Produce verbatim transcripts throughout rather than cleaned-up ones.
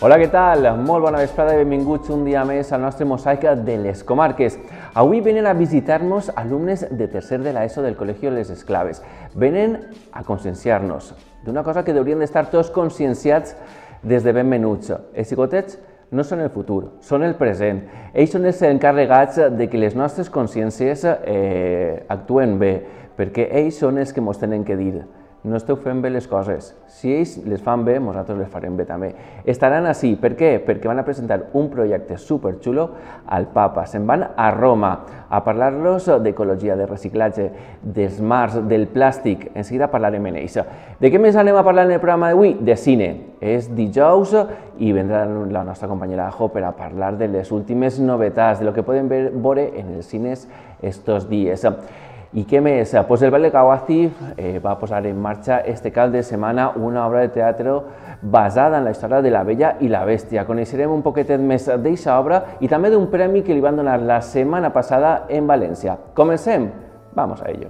Hola, què tal? Molt bona vesprada i benvinguts un dia més al nostre mosaic de les comarques. Avui venen a visitar-nos alumnes de tercer de l'ESO del Col·legi Les Esclaves. Venen a conscienciar-nos d'una cosa que haurien d'estar tots conscienciats des de ben menuts. Els xicotets no són el futur, són el present. Ells són els encarregats de que les nostres consciències eh, actuen bé, perquè ells són els que ens tenen que dir. No esteu fent bé les coses. Si ells les fan bé, nosaltres les farem bé també. Estaran així. Per què? Perquè van a presentar un projecte superxulo al Papa. Se'n van a Roma a parlar-los d'ecologia, de reciclatge, dels mars, del plàstic. En seguida parlarem en ells. De què més anem a parlar en el programa d'avui? De cine. És dijous i vendrà la nostra companyera Ajo per a parlar de les últimes novetats, de lo que podem veure en els cines estos dies. I què més? Pues el Ballet Gawazif eh, va posar en marxa este cap de setmana una obra de teatre basada en la història de la Bella i la Bèstia. Coneixerem un poquetet més d'aquesta obra i també d'un premi que li van donar la setmana passada en València. Comencem? Vamos a ello.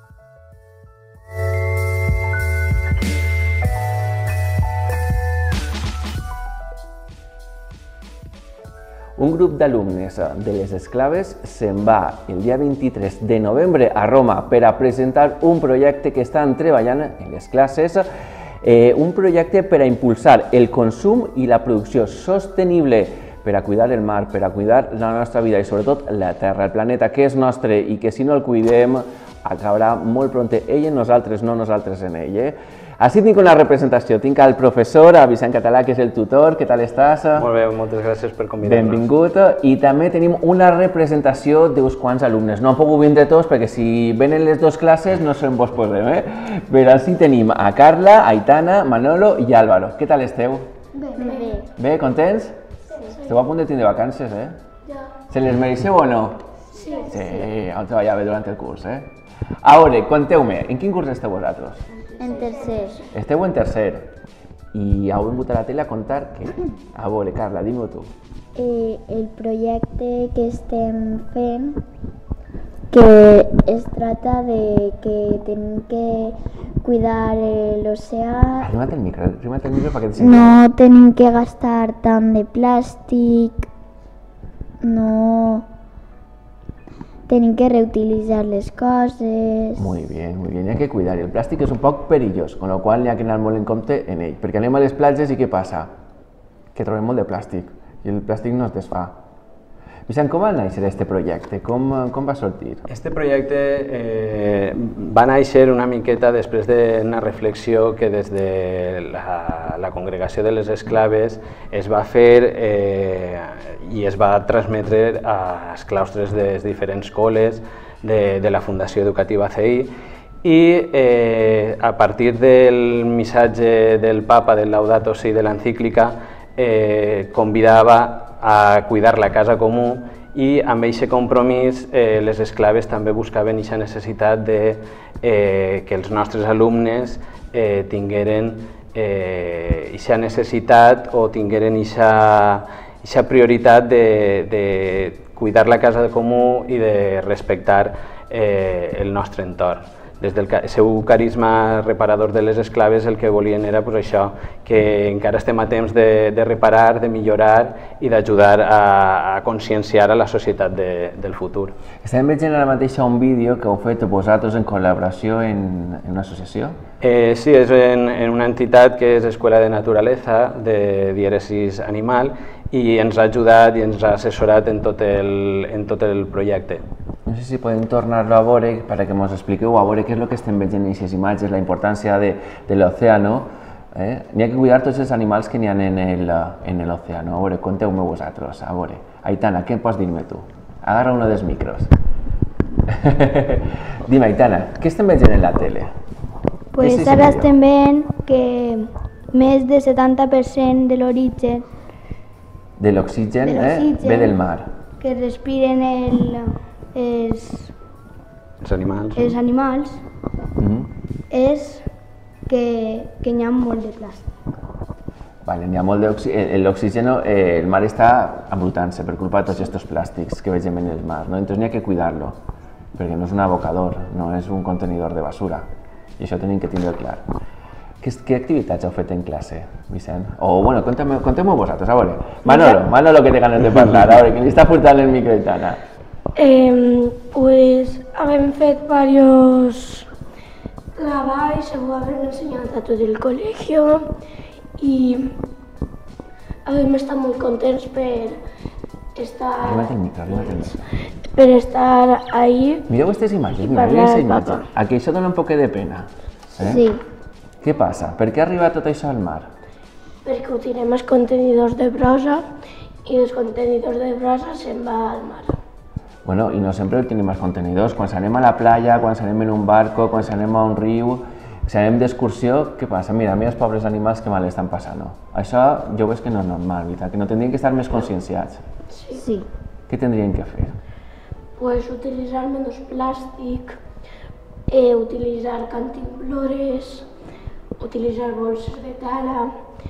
Un grup d'alumnes de Les Esclaves se'n va el dia vint-i-tres de novembre a Roma per a presentar un projecte que estan treballant en les classes, eh, un projecte per a impulsar el consum i la producció sostenible per a cuidar el mar, per a cuidar la nostra vida i sobretot la Terra, el planeta que és nostre i que si no el cuidem acabarà molt pront ell en nosaltres, no nosaltres en ell. Eh? Així tinc una representació, tinc el professor, a Vicent Català, que és el tutor. Què tal estàs? Molt bé, moltes gràcies per convidar-nos. Benvingut. I també tenim una representació d'uns quants alumnes. No han pogut vindre tots perquè si venen les dues classes no se'n vos posem, eh? Però així tenim a Carla, Aitana, Manolo i Álvaro. Què tal esteu? Bé. Bé. Bé, contents? Sí. Esteu a punt de tindre vacances, eh? Ja. Se les mereixeu o no? Sí. Sí, heu treballat bé durant el curs, eh? A veure, conteu-me, en quin curs esteu vosaltres? En tercer. Esteu en tercer i heu vingut a la tele a contar què? A veure, Carla, dime-ho tu. Eh, el projecte que estem fent que es trata de que tenim que cuidar l'oceà. Arrima't el micro, arrima't el micro perquè et senti. No tenim que gastar tant de plàstic, no tenim que reutilitzar les coses. Muy bien, muy bien, hi ha que cuidar. El plàstic és un poc perillós, con lo qual hi ha que anar molt en compte en ell, perquè anem a les platges i què passa? Que trobem molt de plàstic i el plàstic no es desfà. Vicent, com va néixer aquest projecte? Com, com va sortir? Este projecte eh, va néixer una miqueta després d'una reflexió que des de la, la congregació de les esclaves es va fer eh, i es va transmetre als claustres de les diferents col·les de, de la Fundació Educativa C I i eh, a partir del missatge del Papa, del Laudato Si, de l'encíclica, eh, convidava a cuidar la casa comú i amb aquest compromís eh, les esclaves també buscaven aquesta necessitat de eh, que els nostres alumnes eh, tingueren aquesta eh, necessitat o tingueren aquesta prioritat de, de cuidar la casa comú i de respectar eh, el nostre entorn. Des del seu carisma reparador de les esclaves el que volien era pues, això, que encara estem a temps de, de reparar, de millorar i d'ajudar a, a conscienciar a la societat de, del futur. Estem veient ara mateix un vídeo que heu fet vosaltres en col·laboració en, en una associació? Eh, sí, és en, en una entitat que és Escuela de Naturaleza, de dièresis animal, i ens ha ajudat i ens ha assessorat en tot el, en tot el projecte. No sé si podem tornar-lo a veure perquè ens expliqueu a veure què és el que estem veient en aquestes imatges, la importància de, de l'oceano. Eh? N'hi ha que cuidar tots els animals que n'hi ha en l'oceano. A veure, conteu-me vosaltres. A veure, Aitana, què pots dir-me tu? Agarra un dels micros. Dime, Aitana, què estem veient en la tele? Pues ara estem veient que més del setanta per cent de l'origen de l'oxigen eh, ve del mar. Que respiren el, els, els animals, els animals mm-hmm. és que, que n'hi ha molt de plàstic. Vale, n'hi ha molt d'oxigen. L'oxigen, eh, el mar està embrutant-se per culpa de tots aquests plàstics que vegem en el mar, no? Entonces n'hi ha que cuidar-lo, perquè no és un abocador, no és un contenidor de basura, i això tenim que tindre clar. Què activitats heu fet en classe, Vicent? O, bueno, conteu-m'ho vosaltres, a veure. Manolo, Manolo que té ganes de parlar, a veure, que li està portant el micro i tant. Pues hem fet varios treballs, ho hem ensenyat a tot el col·legi i hem estat molt contents per estar... Arriba't el micro, arriba't el micro. Per estar ahí. Mireu aquestes imatges, mireu aquestes imatges. A que això dona un poc de pena. Sí. Què passa? Per què ha arribat tot això al mar? Perquè ho tirem als contenidors de brossa i dels contenidors de brossa se'n va al mar. Bueno, i no sempre ho tenim als contenidors. Quan anem a la platja, quan anem en un barco, quan anem a un riu, si anem d'excursió, què passa? Mira, mira els pobres animals que mal estan passant. Això jo veig que no és normal, veritat, que no tindrien que estar més conscienciats. Sí. Què tindrien que fer? Pues utilitzar menys plàstic, eh, utilitzar cantimplores, utilitzar bolses de tela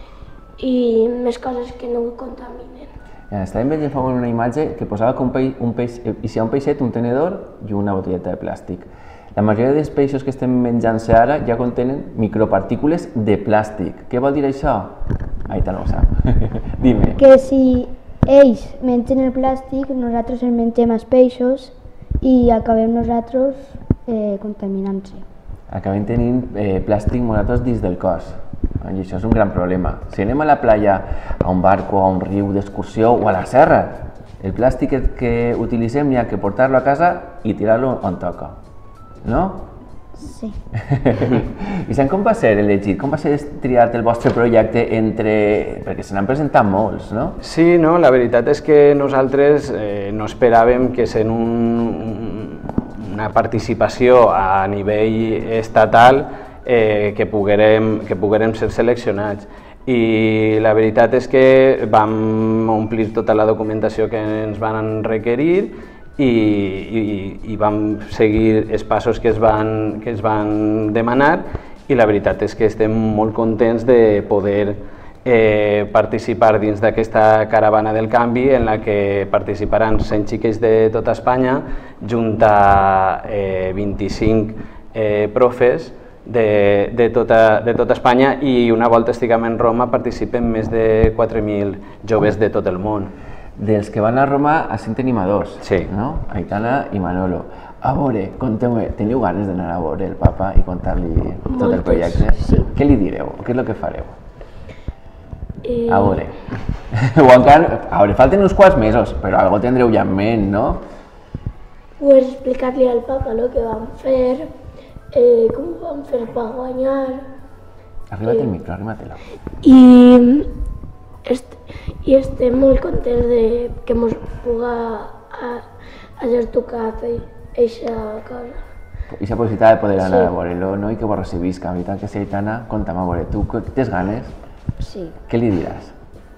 i més coses que no ho contaminen. Ja, estàvem veient fa una imatge que posava que un peix, un peix, hi ha un peixet, un tenedor i una botelleta de plàstic. La majoria dels peixos que estem menjant-se ara ja contenen micropartícules de plàstic. Què vol dir això? Aita no ho sap. Dime. Que si ells mengen el plàstic, nosaltres el mengem als peixos i acabem nosaltres eh, contaminant-se. Acabem tenint eh, plàstic nosaltres dins del cos. I això és un gran problema. Si anem a la platja, a un barco, a un riu d'excursió o a la serra, el plàstic que, que utilitzem n'hi ha que portar-lo a casa i tirar-lo on toca. No? Sí. Vicent, com va ser elegit? Com va ser triat el vostre projecte entre... perquè se n'han presentat molts, no? Sí, no, la veritat és que nosaltres eh, no esperàvem que sent un, una participació a nivell estatal eh, que, poguérem, que poguérem ser seleccionats. I la veritat és que vam omplir tota la documentació que ens van requerir i, i, i vam seguir els passos que es, van, que es van demanar i la veritat és que estem molt contents de poder eh, participar dins d'aquesta caravana del canvi en la que participaran cent xiquets de tota Espanya junt a eh, vint-i-cinc eh, profes de, de, tota, de tota Espanya i una volta estiguem en Roma participen més de quatre mil joves de tot el món. Dels que van a Roma, així en tenim a dos, sí. No? Aitana i Manolo. A veure, conteu-me, teniu ganes d'anar a veure el papa i contar-li tot el projecte? Sí. Què li direu? Què és el que fareu? Eh... A veure, o encara, a veure, falten uns quants mesos, però algo tindreu ja en ment, no? Pues explicar-li al papa el que vam fer, eh, com ho vam fer per guanyar. Arriba't el micro, arriba-te-la. I, est I estem molt contents de que ens puga haver tocat aquesta cosa. Aquesta possibilitat de poder anar Sí. a veure-lo, no? I que vos recibisca, la veritat que sí, Aitana, conta'm a veure, tu tens ganes? Sí. Què li diràs?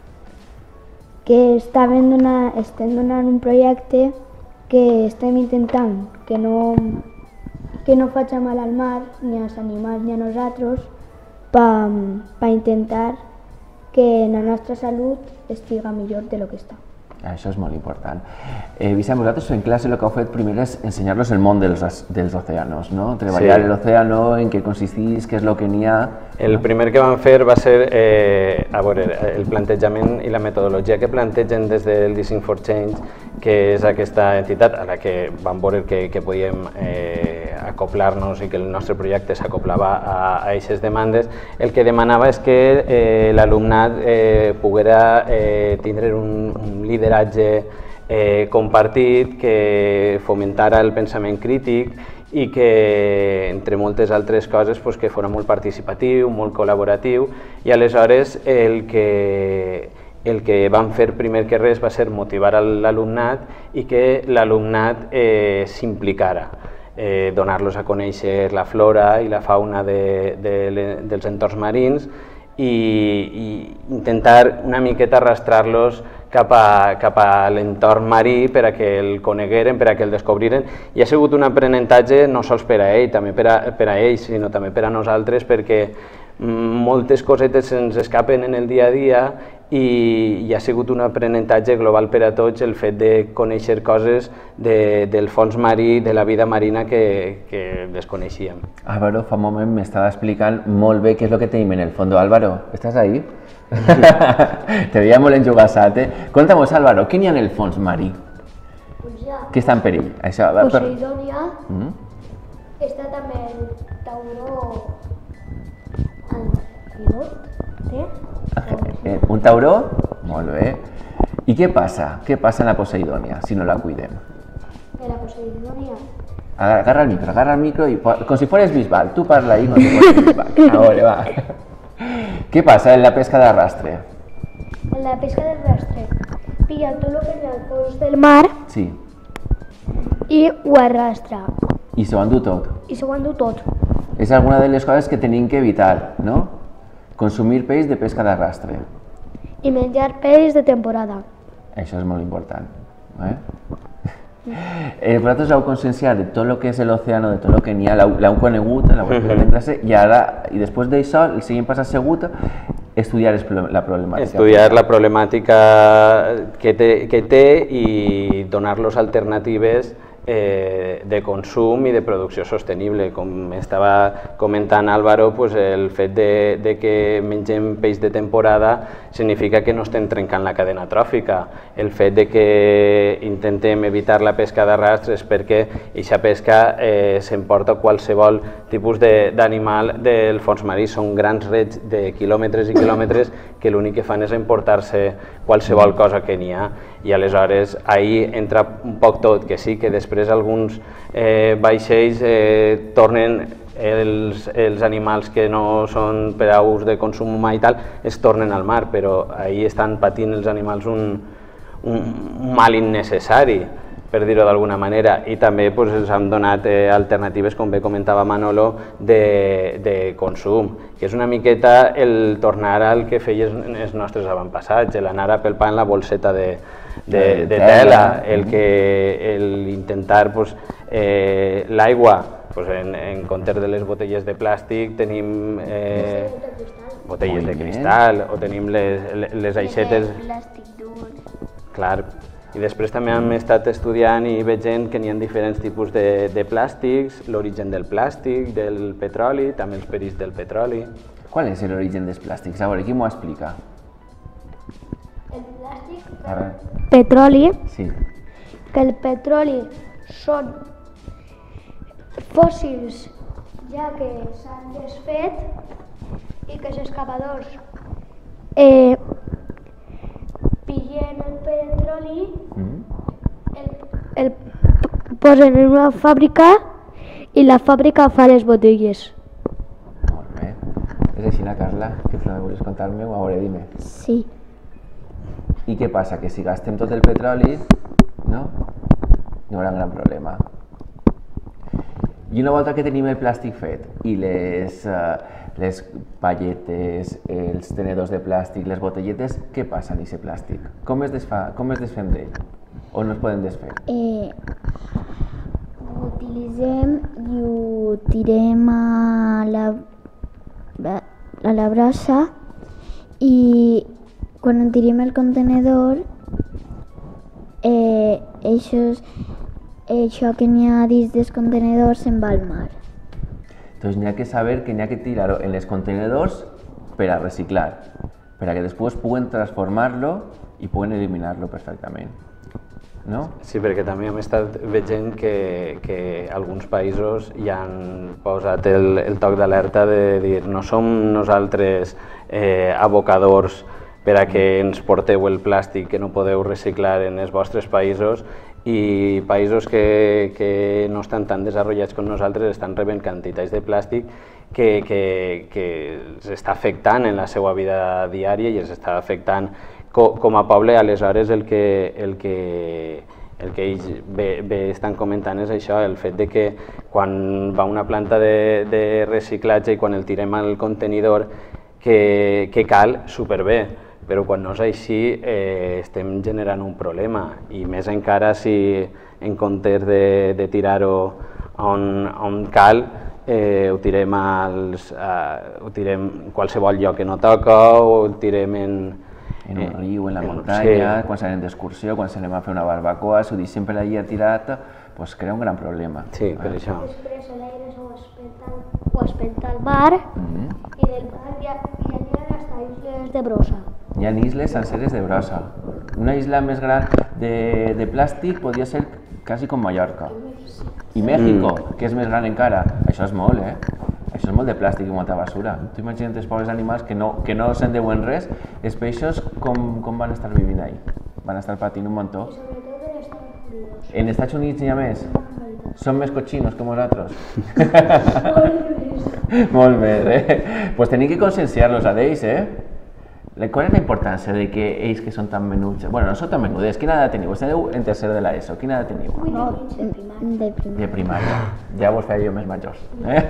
Que estem donant, estem donant un projecte que estem intentant que no, que no faci mal al mar, ni als animals ni a nosaltres, per pa intentar que la nostra salut estiga millor de lo que està. Això és molt important. Eh, Vicent, vosaltres en classe el que heu fet primer és ensenyar-los el món dels, dels océanos, no? Treballar Sí. l'océano, en què consisteix, què és el que n'hi ha... El primer que vam fer va ser eh, a veure, el plantejament i la metodologia que plantegen des del Design for Change, que és aquesta entitat a la que vam veure que, que podíem eh, acoplar-nos i que el nostre projecte s'acoplava a aquestes demandes. El que demanava és que eh, l'alumnat eh, poguera eh, tindre un, un lideratge eh, compartit, que fomentara el pensament crític i que, entre moltes altres coses, pues, que fos molt participatiu, molt col·laboratiu, i aleshores el que, el que vam fer primer que res va ser motivar l'alumnat i que l'alumnat eh, s'implicara, eh, donar-los a conèixer la flora i la fauna de, de, dels entorns marins i, i intentar una miqueta arrastrar-los cap a, cap a l'entorn marí per a que el conegueren, per a que el descobriren, i ha sigut un aprenentatge no sols per a ell, també per a, per a ells, sinó també per a nosaltres, perquè moltes cosetes se'ns escapen en el dia a dia i, i ha sigut un aprenentatge global per a tots el fet de conèixer coses de, del fons marí, de la vida marina que, que desconeixíem. Álvaro fa un moment m'estava explicant molt bé què és el que tenim en el fondo. Álvaro, ¿estás ahí? Te veia molt enjugassat, eh? Conta'm-nos, Álvaro, què n'hi ha en el fons marí? Pues ja, Què està en perill? Això, va, per... Poseidònia, Mm? està també el tauró antilot, té? Eh, un tauró? Molt bé. I què passa? Què passa en la Poseidònia si no la cuidem? De la Poseidònia. Agarra el micro, agarra el micro y como si fueras Bisbal, tú parla ahí como si fueras Bisbal. Ahora va. ¿Qué pasa en la pesca de arrastre? En la pesca del rastre, pilla tot el que hi ha al fons del mar Sí. i ho arrastra. I s'ho endú tot. I s'ho endú tot. És alguna de les coses que tenim que evitar, no? Consumir peix de pesca d'arrastre. I menjar peix de temporada. Això és molt important. Eh? Eh, vosaltres heu conscienciat de tot el que és l'oceà, de tot el que n'hi ha, l'heu conegut, l'heu explicat en classe, i ara, i després d'això, el següent pas assegut, estudiar la problemàtica. Estudiar la problemàtica que té, que té i donar-los alternatives eh, de consum i de producció sostenible. Com estava comentant Álvaro, pues el fet de, de que mengem peix de temporada significa que no estem trencant la cadena tròfica. El fet de que intentem evitar la pesca d'arrastre és perquè aquesta pesca eh, s'emporta qualsevol tipus d'animal de, del fons marí. Són grans rets de quilòmetres i quilòmetres que l'únic que fan és emportar-se qualsevol cosa que n'hi ha. I aleshores ahir entra un poc tot, que sí que després alguns eh, vaixells eh, tornen els, els animals que no són per a ús de consum humà i tal, es tornen al mar, però ahir estan patint els animals un, un, un mal innecessari, per dir-ho d'alguna manera, i també pues, els han donat eh, alternatives, com bé comentava Manolo, de, de consum, que és una miqueta el tornar al que feien els nostres avantpassats, l'anar a pel pa en la bolseta de, de, de tela, el que el intentar pues, eh, l'aigua, pues, en, en comptes de les botelles de plàstic tenim eh, botelles de cristal o tenim les, les aixetes. Plàstic dur. Clar. I després també hem estat estudiant i veient que n'hi ha diferents tipus de, de plàstics, l'origen del plàstic, del petroli, també els perills del petroli. ¿Cuál es el origen dels plàstics? A veure, qui m'ho explica? El plàstic, A veure. petroli, Sí. que el petroli són fòssils ja que s'han desfet i que els excavadors eh, pillen el petroli, Mm? el, el posen en una fàbrica i la fàbrica fa les botelles. Molt bé. És així, la Carla, que te la volies contar-me? A veure, dime. Sí. I què passa? Que si gastem tot el petroli, no? Hi haurà un gran problema. I una volta que tenim el plàstic fet i les, uh, les palletes, els tenedors de plàstic, les botelletes, què passa amb aquest plàstic? Com es, desfa, com es desfem d'ell? O no es poden desfer? Eh, ho utilitzem i ho tirem a la, a la brasa i quan en tirem el contenedor, eh, això, això que n'hi ha dins dels contenedors se'n va al mar. Doncs n'hi ha que saber que n'hi ha que tirar-ho en els contenedors per a reciclar, per a que després puguen transformar-lo i puguen eliminar-lo perfectament. No? Sí, perquè també hem estat veient que, que alguns països ja han posat el, el toc d'alerta de dir no som nosaltres eh, abocadors per a que ens porteu el plàstic que no podeu reciclar en els vostres països, i països que, que no estan tan desenvolupats com nosaltres estan rebent quantitats de plàstic que, que, que els està afectant en la seva vida diària i els està afectant co, com a poble. Aleshores el que, el que, el que ells bé, bé estan comentant és això, el fet de que quan va a una planta de, de reciclatge i quan el tirem al contenidor que, que cal superbé, però quan no és així eh, estem generant un problema, i més encara si en comptes de, de tirar-ho on, on cal, eh, ho tirem als, eh, ho tirem a qualsevol lloc que no toca o ho tirem en, En un riu, en la muntanya, sí. quan s'anem d'excursió, quan s'anem a fer una barbacoa, s'ho dic sempre allà tirat, doncs crea un gran problema. Sí, per això. Després l'aire s'ho espenta, ho espenta al mar Mm. i del mar hi ha, hi ha hasta isles de brossa. Hi ha isles senceres de brossa. Una isla més gran de, de plàstic podria ser quasi com Mallorca. I Mèxico, mm. que és més gran encara. Això és molt, eh? Això és molt de plàstic i molta basura. Tu imagina't els pobres animals que no, que no se'n deuen res, els peixos com, com van estar vivint ahí? Van estar patint un muntó. I sobretot en Estats Units. En Estats Units n'hi ha més? Són més cochinos que nosaltres? Molt més, eh? Pues tenim que conscienciar-los a ells, eh? Qual és la importància de que ells que són tan menuts... Bueno, no són tan menudets, quina edat teniu? Esteu en tercer de l'ESO, quina edat teniu? No, de primària. De primària. De primària. Ja vos feia jo més majors. Eh?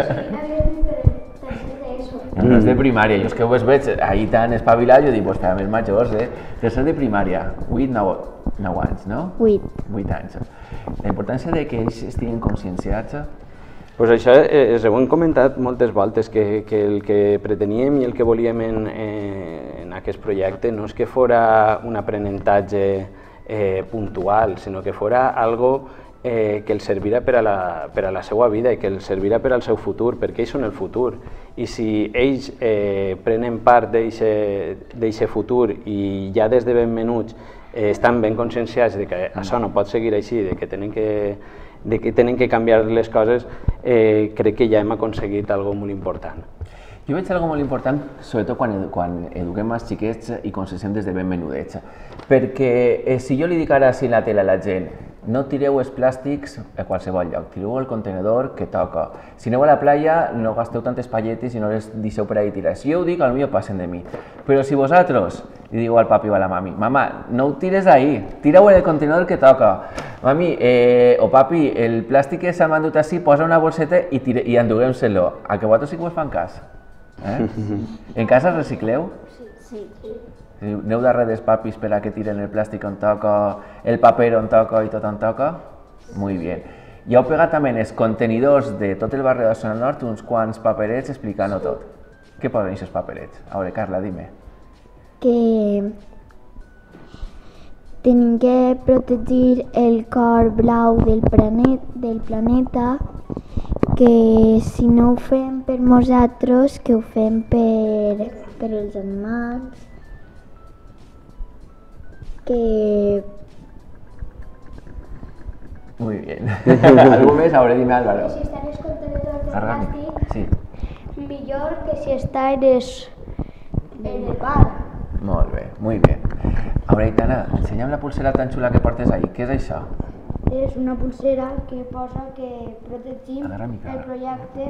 No, no és de primària, jo és que ho veig ahir tan espavilat, jo dic, pues feia més majors, eh? Tercer de primària, vuit, nou anys, no? Vuit. Vuit anys. La importància de que ells estiguin conscienciats. Pues això eh, ho hem comentat moltes voltes, que, que el que preteníem i el que volíem en, eh, en aquest projecte no és que fora un aprenentatge eh, puntual, sinó que fora algo eh, que els servirà per a, la, per a la seva vida i que els servirà per al seu futur, perquè ells són el futur. I si ells eh, prenen part d'aquest futur i ja des de ben menuts eh, estan ben conscienciats de que això no pot seguir així, de que tenen que de que tenen que canviar les coses, eh, crec que ja hem aconseguit algo molt important. Jo veig algo molt important, sobretot quan, edu quan eduquem els xiquets i conscienciem des de ben menudets. Perquè eh, si jo li dic ara així a la tele a la gent, no tireu els plàstics a qualsevol lloc, tireu el contenedor que toca. Si aneu a la playa, no gasteu tantes palletes i no les deixeu per ahí tirar. Si jo ho dic, potser passen de mi. Però si vosaltres li diu al papi o a la mami, mama, no ho tires ahí, tira-ho en el contenedor que toca. Mami, eh, o papi, el plàstic que s'ha mandut així, posa una bolseta i, i enduguem-se-lo. A que vosaltres sí que us fan cas? Eh? En casa recicleu? Sí, sí. Aneu darrere dels papis per a que tiren el plàstic on toca, el paper on toca i tot on toca? Muy bien. I heu pegat també en els contenidors de tot el barri de Zona Nord uns quants paperets explicant-ho tot. Què posen aquests paperets? A veure, Carla, dime. Que tenim que protegir el cor blau del, planet, del planeta, que si no ho fem per nosaltres, que ho fem per, per els animals, que... Muy bien. ¿Algú més? A veure, dime, Álvaro. Si està en els contenedors de Orgànic. plàstic, Sí. millor que si està en, es, en el bar. Molt bé, muy bien. A veure, Aitana, ensenya'm la pulsera tan xula que portes ahí. Què és això? És una pulsera que posa que protegim Agarra mi cara. el projecte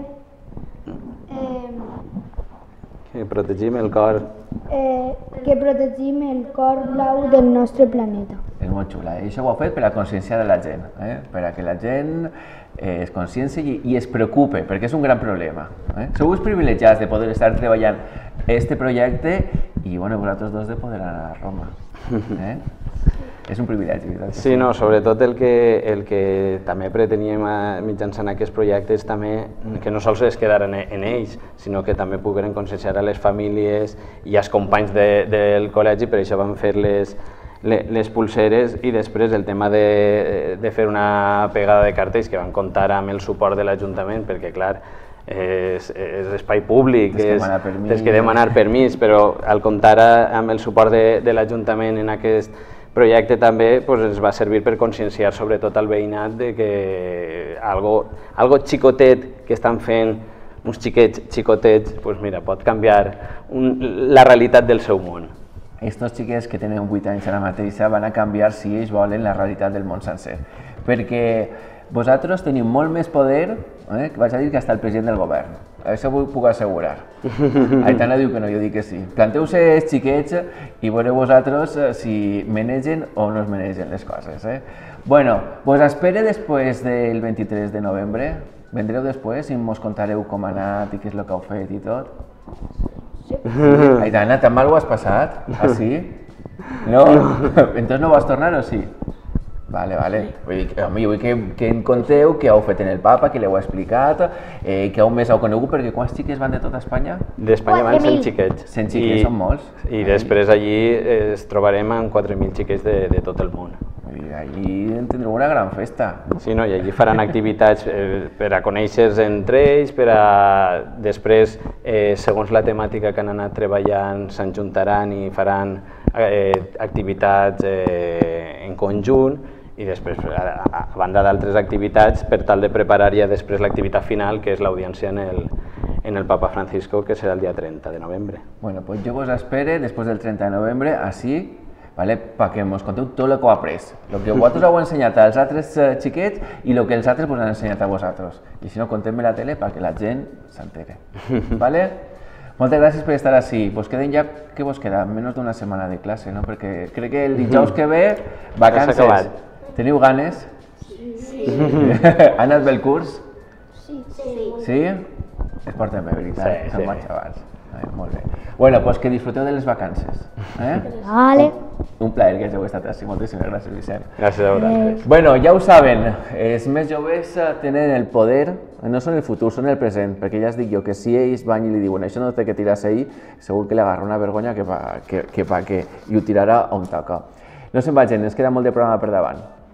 eh, Que protegim el cor. eh, que protegim el cor blau del nostre planeta. És molt xula. I això ho heu fet per a conscienciar la gent, eh? Per a que la gent eh, es conscienci i, i es preocupe, perquè és un gran problema. Eh? Sou els privilegiats de poder estar treballant este projecte i bueno, vosaltres dos de poder anar a Roma. Eh? És un privilegi, veritat? Sí, no, sobretot el que, el que també preteníem a, mitjançant aquests projectes també, que no sols es quedaren en, en ells, sinó que també pogueren conscienciar a les famílies i als companys de, del col·legi, per això vam fer les, les, les pulseres i després el tema de, de fer una pegada de cartells que van comptar amb el suport de l'Ajuntament, perquè clar, és, és espai públic, Tens que demanar permís. tens que demanar permís, però al comptar amb el suport de, de l'Ajuntament en aquest projecte també pues, ens va servir per conscienciar sobretot al veïnat de que algo, algo xicotet que estan fent uns xiquets xicotets pues mira, pot canviar un, la realitat del seu món. Estos xiquets que tenen vuit anys ara mateixa van a canviar, si ells volen, la realitat del món sencer. Perquè vosaltres teniu molt més poder, eh, que vaig a dir que hasta el president del govern. Això ho puc assegurar. Aitana diu que no, jo dic que sí. Planteu-se els xiquets i veureu vosaltres si menegen o no es menegen les coses. Eh? Bueno, vos espere després del vint-i-tres de novembre. Vendreu després i mos contareu com ha anat i què és el que heu fet i tot? Sí. Aitana, tan mal ho has passat? Ah, sí? No? Entonces no vas tornar o sí? Vale, vale. Vull dir, home, jo vull que, que em conteu què heu fet en el Papa, que l'heu explicat, eh, que heu més heu conegut, perquè quants xiquets van de tota Espanya? D'Espanya van cent xiquets. cent xiquets, són molts. I després allí es trobarem amb quatre mil xiquets de, de tot el món. Vull dir, allí en tindreu una gran festa. Sí, no? I allí faran activitats eh, per a conèixer-se entre ells, per a després, eh, segons la temàtica que han anat treballant, s'enjuntaran i faran eh, activitats eh, en conjunt, i després, a, a banda d'altres activitats, per tal de preparar ja després l'activitat final, que és l'audiència en, el, en el Papa Francisco, que serà el dia trenta de novembre. Bueno, pues jo vos espere després del trenta de novembre, així, vale, perquè ens conteu tot el que heu après, el que vosaltres heu ensenyat als altres eh, xiquets i el que els altres vos han ensenyat a vosaltres. I si no, contem-me la tele perquè la gent s'entere. Vale? Moltes gràcies per estar així. Vos queden ja, què vos queda? Menys d'una setmana de classe, no? Perquè crec que el dijous que ve, vacances. Teniu ganes? Sí. Ha anat bé el curs? Sí. Sí. Sí? Es porten bé, veritat? Sí, Són sí. bons xavals. Eh, molt bé. Bueno, pues que disfruteu de les vacances. Eh? Vale. Un plaer que hagueu estat així. Moltíssimes gràcies, Vicent. Gràcies a vosaltres. Bueno, ja ho saben, els més joves tenen el poder, no són el futur, són el present, perquè ja es dic jo que si ells van i li diuen això no té que tirar-se ahir, segur que li agarra una vergonya que pa que, que, pa que i ho tirarà on toca. No se'n vagin, ens queda molt de programa per davant.